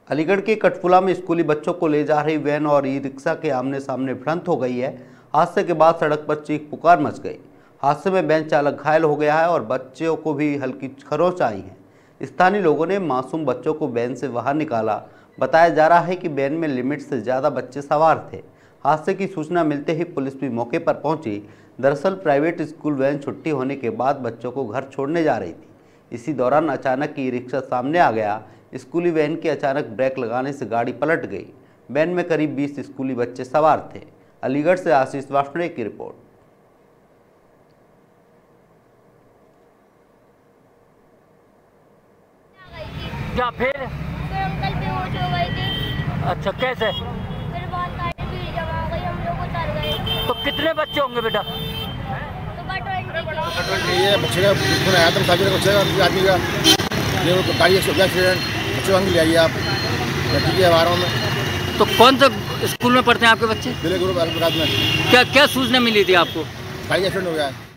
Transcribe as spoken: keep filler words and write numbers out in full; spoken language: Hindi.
अलीगढ़ के कठपुला में स्कूली बच्चों को ले जा रही वैन और ई रिक्शा के आमने सामने भिड़ंत हो गई है। हादसे के बाद सड़क पर चीख पुकार मच गई। हादसे में वैन चालक घायल हो गया है और बच्चों को भी हल्की खरोंच आई है। स्थानीय लोगों ने मासूम बच्चों को वैन से बाहर निकाला। बताया जा रहा है कि वैन में लिमिट से ज़्यादा बच्चे सवार थे। हादसे की सूचना मिलते ही पुलिस भी मौके पर पहुंची। दरअसल प्राइवेट स्कूल वैन छुट्टी होने के बाद बच्चों को घर छोड़ने जा रही थी। इसी दौरान अचानक ई रिक्शा सामने आ गया। स्कूली वैन के अचानक ब्रेक लगाने से गाड़ी पलट गई। वैन में करीब बीस स्कूली बच्चे सवार थे। अलीगढ़ से आशीष वाष्णवे की रिपोर्ट। क्या फिर? फिर अंकल बेहोश हो गए थे। अच्छा, कैसे? फिर बहुत सारी भीड़ जमा हो गई, हम लोग उतर गए। तो कितने बच्चे होंगे बेटा? तो ट्वेंटी ये बच्चे का फोन आया था, बच्चे का आदमी का ये गाड़ी एक्सीडेंट बच्चे वहाँ ले आइए आप। ठीक है, आ रहा हूँ मैं। तो कौन सा स्कूल में पढ़ते हैं आपके बच्चे? दिल्ली ग्रुप में। क्या क्या सूचना मिली थी आपको? गाड़ी एक्सीडेंट हो गया है।